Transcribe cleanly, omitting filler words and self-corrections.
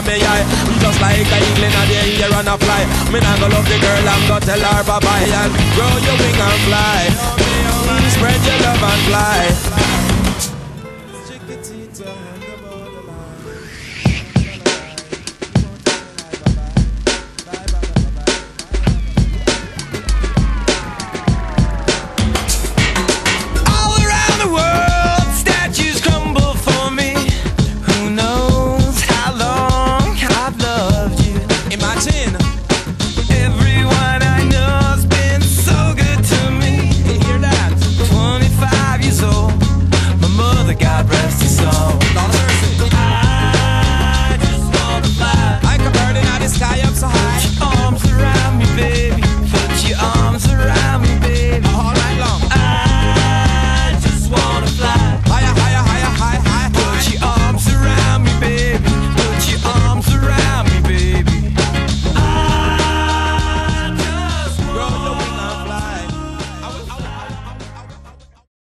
from me eye. Just like a eagle in the air and a fly. Me nah go love the girl, I'm gonna tell her bye-bye and grow your wing and fly. Spread your love and fly.